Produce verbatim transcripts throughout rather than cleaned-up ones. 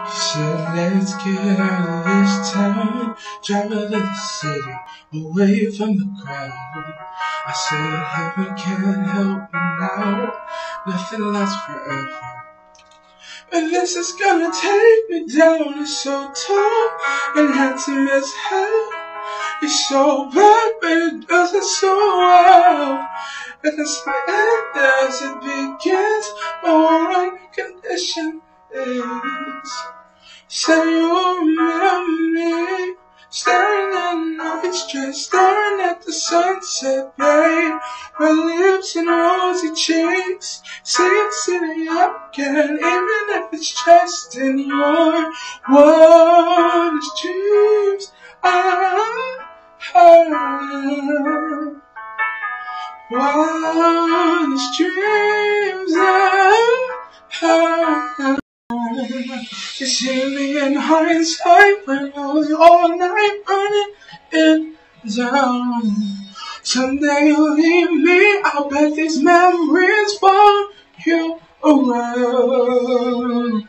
said, let's get out of this town, drive out of the city, away from the crowd. I said, heaven can't help me now, nothing lasts forever. But this is gonna take me down, it's so tall and handsome as hell. It's so bad, but it does it so well. And that's my end as it begins. My one condition is, say you remember me, staring at the night dress, staring at the sunset, babe. Red lips and rosy cheeks, see it sitting up again, even if it's just in your wildest dreams. I heard wildest dreams I heard. You see me in hindsight when I was all night running in down. Someday you'll leave me, I'll bet these memories follow you around.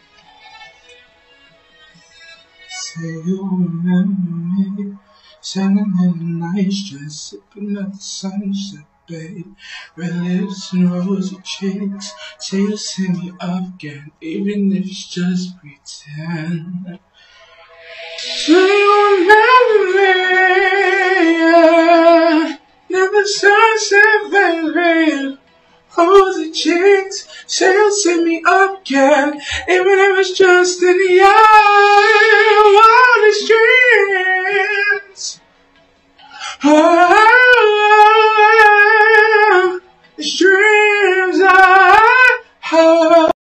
Say you remember me, standing in a nice dress, sipping at the sunset, babe. Red lips and rosy cheeks, say you'll see me up again, even if it's just pretend. Say you remember me, yeah. Never sunset, baby. Rosy cheeks, say you'll see me up again, even if it's just in the eye.